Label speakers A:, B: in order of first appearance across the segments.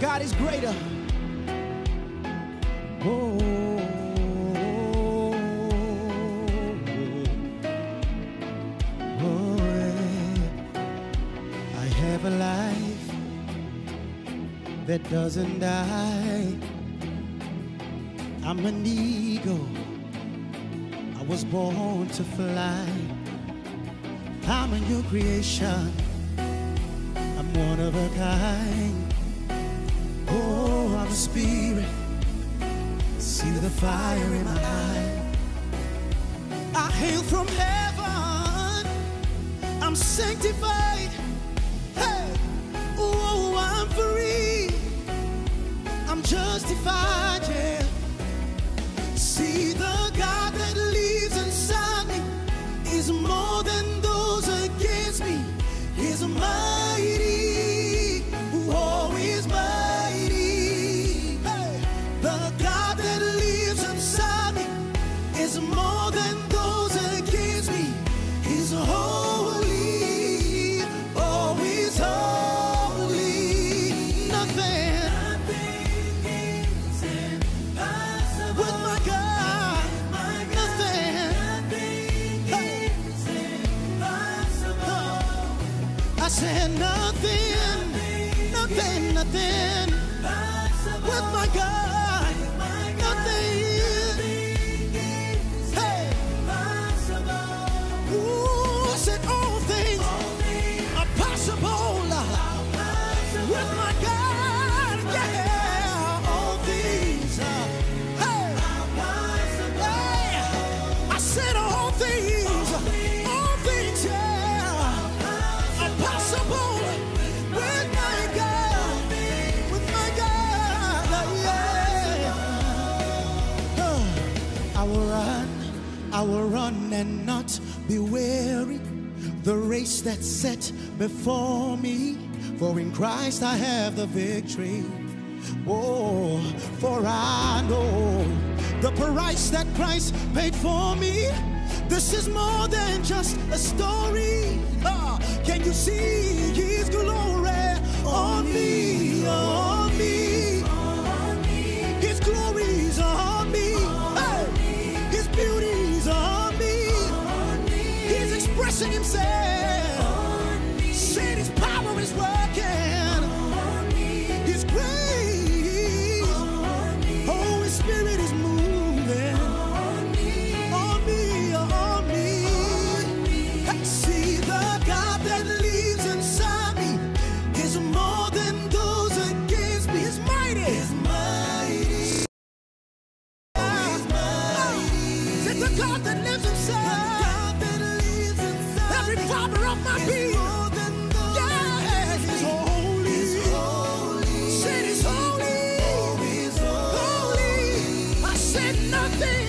A: God is greater. Oh, I have a life that doesn't die. I'm an eagle. I was born to fly. I'm a new creation. I'm one of a kind. Oh, I'm a spirit. See the fire in my eye. I hail from heaven. I'm sanctified. Hey, oh, I'm free. I'm justified, yeah. See the God that lives inside me is more than those against me. He's mighty, oh, he's mighty. Hey, the God that lives inside me is more than those against me. He's holy, oh, he's holy. Nothing is impossible with my God. Nothing is impossible. I said nothing with my God. Nothing. Hey. Ooh, I said all things are possible with my God. Yeah, all things are. Hey. Hey. I said all things, yeah, are possible with my God. With my God, yeah. I will run and not be weary. The race that's set before me. For in Christ I have the victory. Oh, for I know the price that Christ paid for me. This is more than just a story. Can you see His glory on me? On me. His glory's on me. Hey. His beauty's on me. He's expressing Himself. Said His power is working. His grace, Holy Spirit is moving on me, on me. See the God that lives inside me is more than those against me. He's mighty. He's mighty. Said the God that lives inside. Every fiber of my being. Yeah, He's holy. Said He's holy. Holy. I said nothing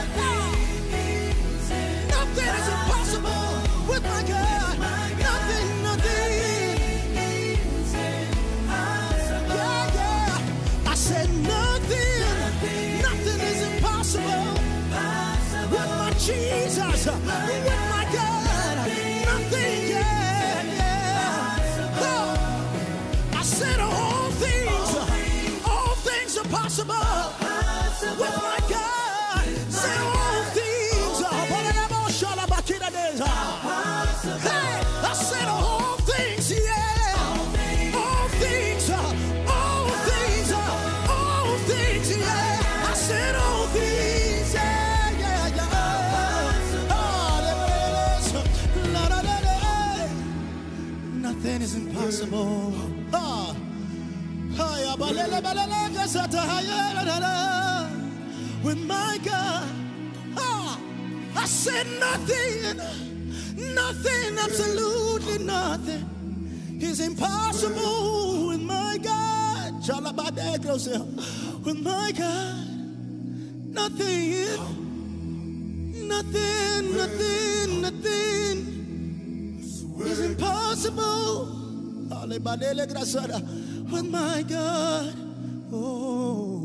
A: is impossible with my God. Nothing. Yeah. I said nothing is impossible with my Jesus. With my God. Nothing, yeah. Oh. I said all things are possible with my God. Said all things are. Hey, I said all things, yeah. All things, yeah. I said all things, yeah. Nothing is impossible. With my God. I said nothing, absolutely nothing is impossible with my God. With my God, nothing is impossible. With my God, oh.